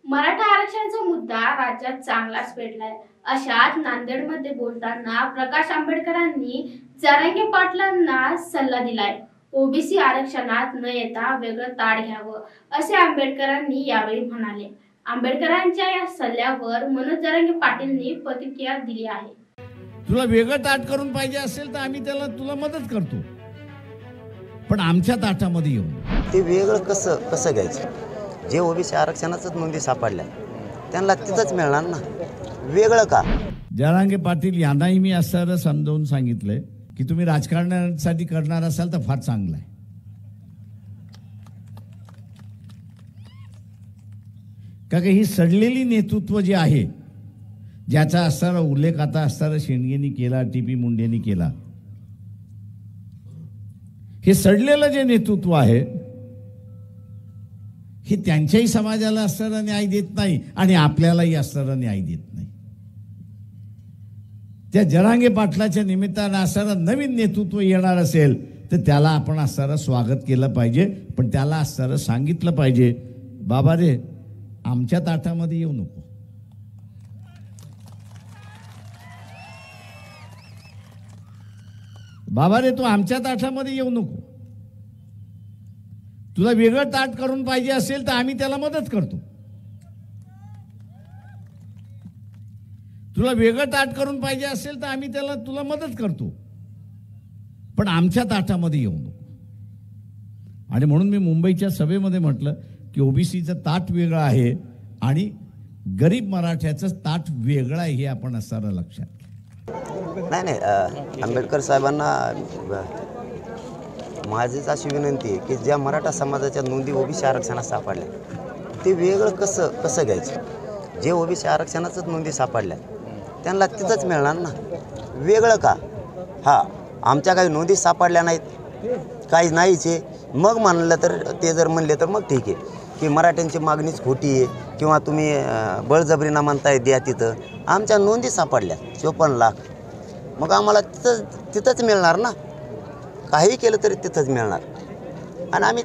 मराठा आरक्षणाचा मुद्दा राज्यात चांगलाच पेटलाय। अशात नांदेडमध्ये बोलताना प्रकाश आंबेडकरांनी जरांगे पाटलांना सल्ला दिलाय। ओबीसी आरक्षणात न येता वेगळं ताट घ्यावं असे आंबेडकरांनी यावेळी म्हणाले। आंबेडकरांच्या या सल्ल्यावर मनोज जरांगे पाटीलनी प्रतिक्रिया दिली आहे। तुला वेगळं ताट करून पाहिजे असेल तर आम्ही तुला मदत करतो, पण आमच्या ताटामध्ये येऊन ते वेगळं कसं घ्यायचं? जे ओबीसी आरक्षणाचंच नोंदी सापडल्या त्यांना तिथंच मिळणार ना, वेगळं का? जरांगे पाटील यांनाही मी असं समजावून सांगितलंय की तुम्ही राजकारणासाठी करणार असाल तर फार चांगलं आहे, का ही सडलेली नेतृत्व जे आहे, ज्याचा असणारा उल्लेख आता असणारा शेंडगेंनी केला, टीपी मुंडेंनी केला, हे सडलेलं जे नेतृत्व आहे हे त्यांच्याही समाजाला असणारा न्याय देत नाही आणि आपल्यालाही असणारा न्याय देत नाही। त्या जरांगे पाटलाच्या निमित्तानं असणारं नवीन नेतृत्व येणार असेल तर त्याला आपण असणारं स्वागत केलं पाहिजे, पण त्याला असणारं सांगितलं पाहिजे, बाबा रे आमच्या ताटामध्ये येऊ नको। बाबा रे तू आमच्या ताटामध्ये येऊ नको। तुला वेगळं ताट करून पाहिजे असेल तर आम्ही त्याला मदत करतो। तुला वेगळं ताट करून पाहिजे असेल तर आम्ही तुला मदत करतो, पण आमच्या ताटामध्ये येऊ नको। आणि म्हणून मी मुंबईच्या सभेमध्ये म्हटलं की ओबीसीचं ताट वेगळं आहे आणि गरीब मराठ्याचं ताट वेगळं आहे, हे आपण असणारं लक्षात घ्या। नाही आंबेडकर साहेबांना माझीच अशी विनंती आहे की ज्या मराठा समाजाच्या नोंदी ओबीसी आरक्षणात सापडल्या ते वेगळं कसं घ्यायचं? जे ओबीसी आरक्षणाचंच नोंदी सापडल्या त्यांना तिथंच मिळणार ना, वेगळं का? हां, आमच्या काही नोंदी सापडल्या नाहीत, काही नाहीच आहे, मग म्हणलं तर ते जर म्हणले तर मग ठीक आहे की मराठ्यांची मागणीच खोटी आहे किंवा तुम्ही बळजबरीनं म्हणताय द्या तिथं। आमच्या नोंदी सापडल्या 54 लाख, मग आम्हाला तिथंच मिळणार ना, काही केलं तरी तिथंच मिळणार आणि आम्ही